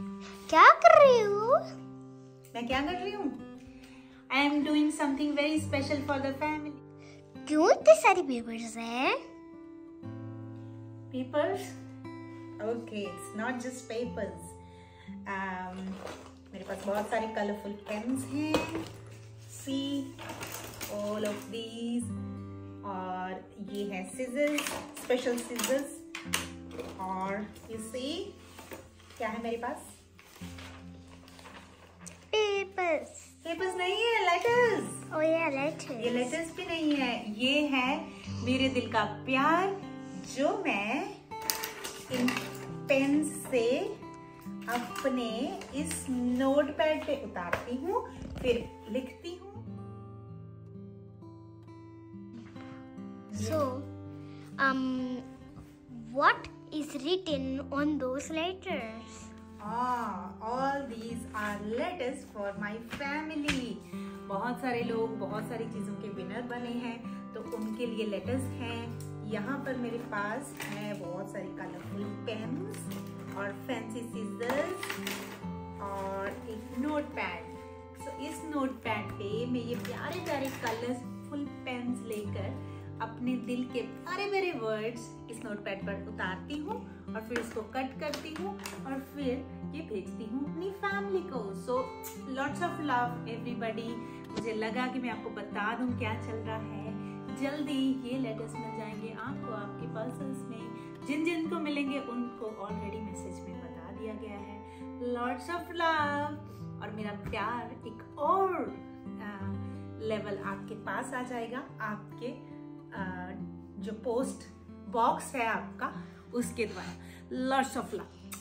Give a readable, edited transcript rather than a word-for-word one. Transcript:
क्या कर रही हो? मैं क्या कर रही हूँ? I am doing something very special for the family. क्यों इतने सारे पेपर्स हैं? Papers? Okay, it's not just papers. मेरे पास बहुत सारे कलरफुल पेन्स हैं। See all of these. और ये है सीजर्स, स्पेशल सीजर्स। और यू सी क्या है मेरे पास? पेपर्स। पेपर्स नहीं है, लेटर्स। ओह या लेटर्स। ये लेटर्स भी नहीं है, ये है मेरे दिल का प्यार जो मैं इन पेन से अपने इस नोटपैड पे उतारती हूँ, फिर लिखती हूँ। So, what is written on those letters? All these are letters for my family. बहुत सारे लोग बहुत सारी चीजों के विनर बने हैं, तो उनके लिए लेटर्स हैं। यहाँ पर मेरे पास है बहुत सारी कलरफुल पेन्स और फैंसी सीजर्स और एक नोटपैड। सो इस नोटपैड पे मैं ये प्यारे प्यारे कलरफुल पेन्स लेकर अपने दिल के प्यारे प्यारे वर्ड्स इस नोटपैड पर उतारती हूँ और फिर उसको कट करती हूँ और फिर ये भेजती हूँ अपनी फैमिली को। So lots of love everybody. मुझे लगा कि मैं आपको बता दूँ क्या चल रहा है। जल्दी ये लेटर्स मिल जाएंगे आपको आपके पार्सल्स में। जिन जिन को मिलेंगे उनको ऑलरेडी मैसेज में बता दिया गया है। Lots of love. और मेरा प्यार एक और लेवल आपके पास आ जाएगा, आपके जो पोस्ट बॉक्स है आपका उसके द्वारा। Lots of love.